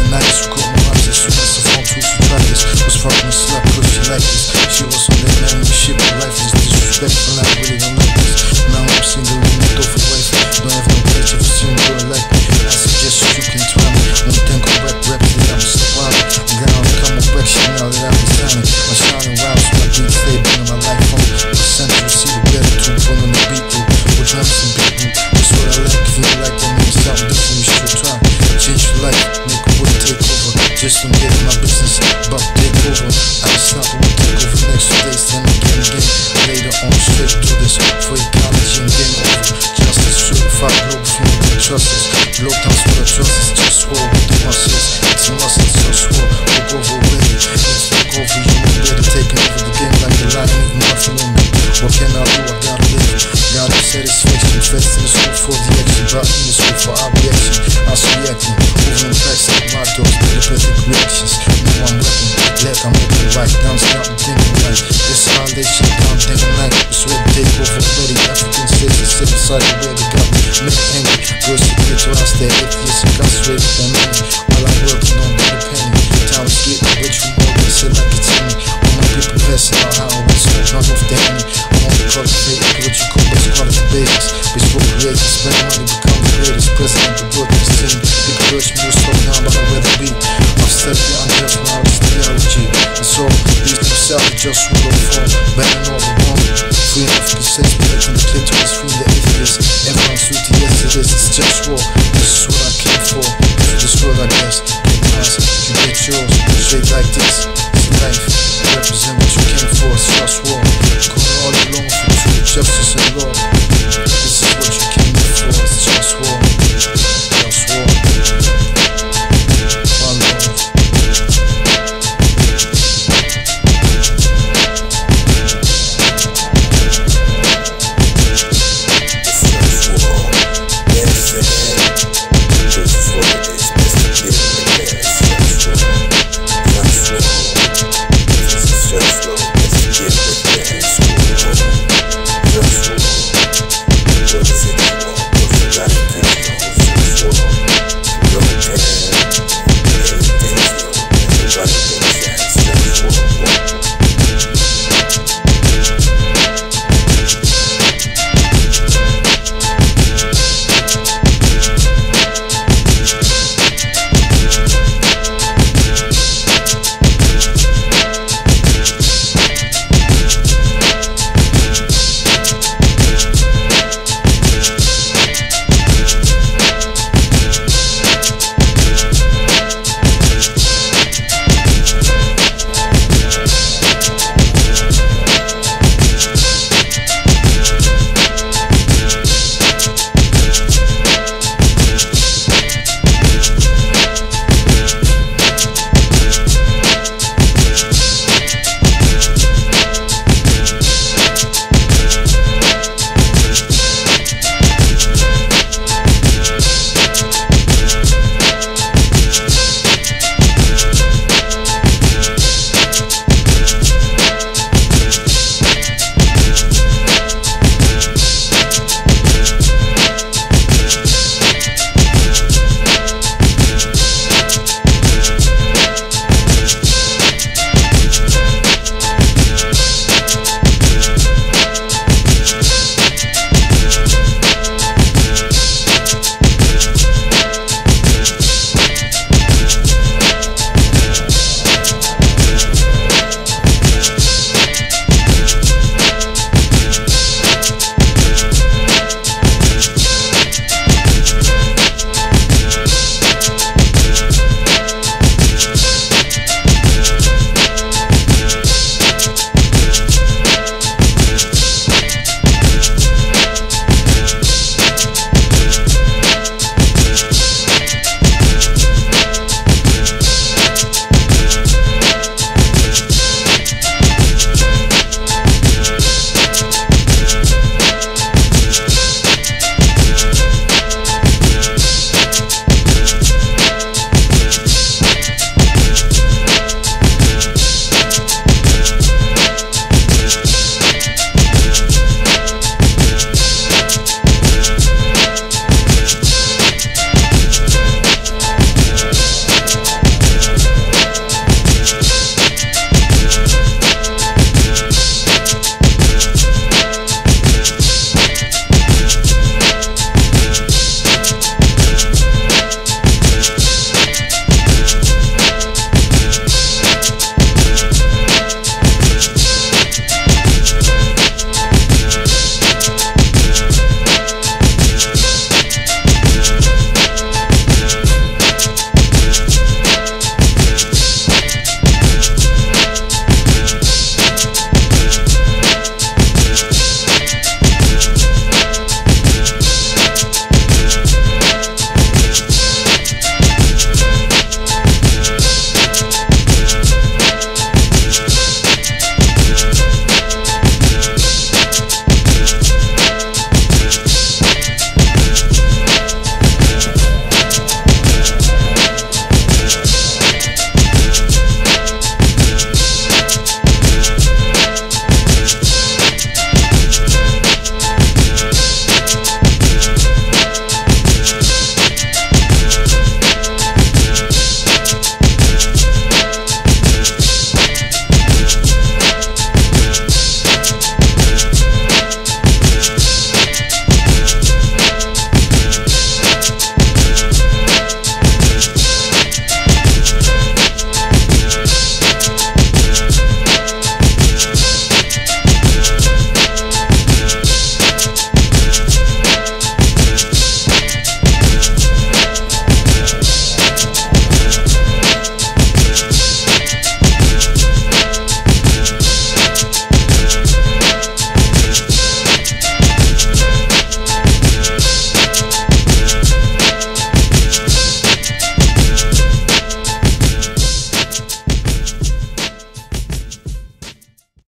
nice, who caught my eyes as soon as I found proof to practice. Was fucking a slut cause she liked this. She was on that man with shit, but life is disrespectful, I really don't like this. Now I'm single and not over wife. Don't have no pleasure for seeing a girl like me. I suggest you can try me. Won't think of rap that I'm so wild. I'm gonna come on back shit now that I'm designing. My shining rounds, my beat stable in my life home. The center to see the better to pull on the beat loop. With drums and beat loop. That's what I like, feel like that means something different, we should try. Change your life, make a way take over. Just don't get in my business, but take over. I can stop and take over next few days, then again. Later on, straight to this free college and game over. Justice, certified, Globalfirm, don't trust us. Blow times for the trust is just war with the muscles. It's a must, it's JustWar. Look over already, let's look over you. Better taking over the game like a lion, eating nothing in me. What can I do? I gotta live. Got no satisfaction, fest in the school for the action. Brought in the school for our reaction. I was reacting, over in facts like my dogs, deliberate reactions. Now I'm rapping, let I'm moving right. Down, stop and thinking right. This holiday shit, I'm thinking like it's ready to take over already. African slaves and sit beside the way they got me. Make angry, girls to get to us, they're atheists and concentrated on me. While I'm working on the penny. Time is getting rich from all this shit like it's in me. All my people passing out how I was so drunk off the enemy. I'm on the cultivate, what you call best part of the business. Bespoke creators, spend money, become the greatest. President, the book, the team. They can rush me to slow down, but I'd rather be. I've stepped down just when I was theology. And so, these two cells just rule of form. Banning all the wrong. Free African slaves, protecting the clitoris, free the atheists. Everyone's sweet, yes it is, it's JustWar. This is what I came for. For this world, I guess. Get mine, you get yours. Straight like this, it's life. Represent what you came for, it's JustWar. Calling all along for truth, justice, and law.